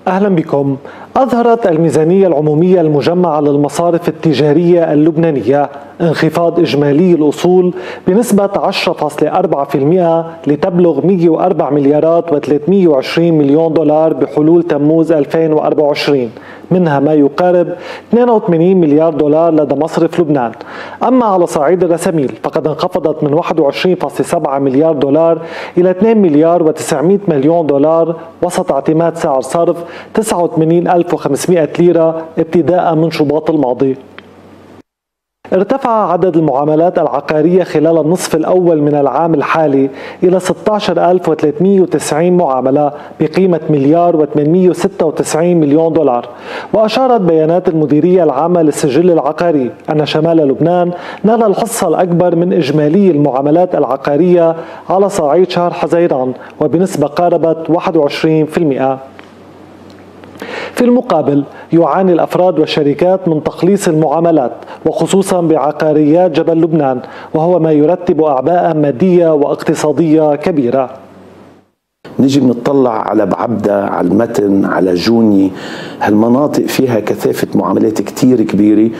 أهلا بكم. أظهرت الميزانية العمومية المجمعة للمصارف التجارية اللبنانية انخفاض إجمالي الأصول بنسبة 10.4% لتبلغ 104 مليارات و320 مليون دولار بحلول تموز 2024، منها ما يقارب 82 مليار دولار لدى مصرف لبنان. أما على صعيد الرساميل فقد انخفضت من 21.7 مليار دولار إلى 2 مليار و900 مليون دولار وسط اعتماد سعر صرف 89,500 ليرة ابتداء من شباط الماضي. ارتفع عدد المعاملات العقارية خلال النصف الأول من العام الحالي إلى 16,390 معاملة بقيمة مليار و896 مليون دولار. وأشارت بيانات المديرية العامة للسجل العقاري أن شمال لبنان نال الحصة الأكبر من إجمالي المعاملات العقارية على صعيد شهر حزيران وبنسبة قاربت 21%. في المقابل يعاني الأفراد والشركات من تقليص المعاملات وخصوصا بعقاريات جبل لبنان، وهو ما يرتب أعباء مادية واقتصادية كبيرة. نيجي بنطلع على بعبدة، على المتن، على جوني، هالمناطق فيها كثافة معاملات كتير كبيرة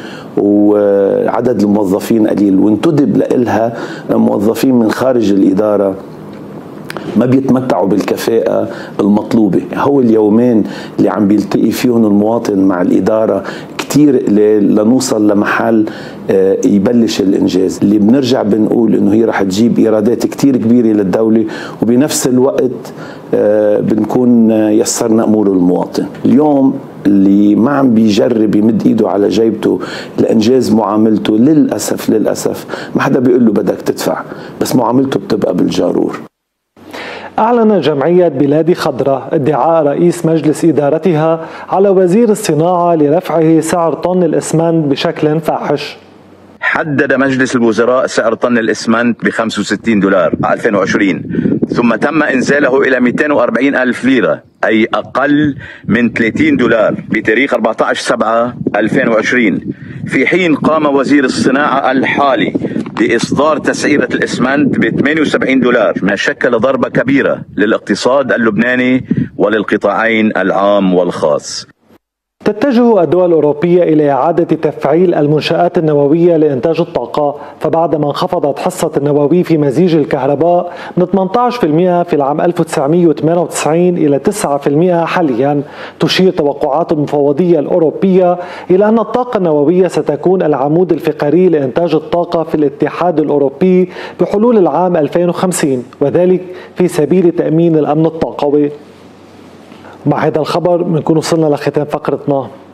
وعدد الموظفين قليل، وانتدب لإلها موظفين من خارج الإدارة ما بيتمتعوا بالكفاءة المطلوبة. هو اليومين اللي عم بيلتقي فيهم المواطن مع الإدارة كتير قليل لنوصل لمحل يبلش الإنجاز، اللي بنرجع بنقول إنه هي رح تجيب إيرادات كتير كبيرة للدولة، وبنفس الوقت بنكون يسرنا أمور المواطن. اليوم اللي ما عم بيجرب يمد ايده على جيبته لانجاز معاملته، للاسف ما حدا بيقول له بدك تدفع، بس معاملته بتبقى بالجارور. أعلن جمعية بلاد خضراء ادعاء رئيس مجلس إدارتها على وزير الصناعة لرفعه سعر طن الإسمنت بشكل فاحش. حدد مجلس الوزراء سعر طن الإسمنت ب 65 دولار 2020، ثم تم إنزاله إلى 240 ألف ليرة، أي أقل من 30 دولار بتاريخ 14/7/2020، في حين قام وزير الصناعة الحالي بإصدار تسعيرة الإسمنت ب 78 دولار، ما شكل ضربة كبيرة للاقتصاد اللبناني وللقطاعين العام والخاص. تتجه الدول الأوروبية إلى إعادة تفعيل المنشآت النووية لإنتاج الطاقة، فبعدما انخفضت حصة النووي في مزيج الكهرباء من 18% في العام 1998 إلى 9% حاليا، تشير توقعات المفوضية الأوروبية إلى أن الطاقة النووية ستكون العمود الفقري لإنتاج الطاقة في الاتحاد الأوروبي بحلول العام 2050، وذلك في سبيل تأمين الأمن الطاقوي. مع هذا الخبر بنكون وصلنا لختام فقرتنا.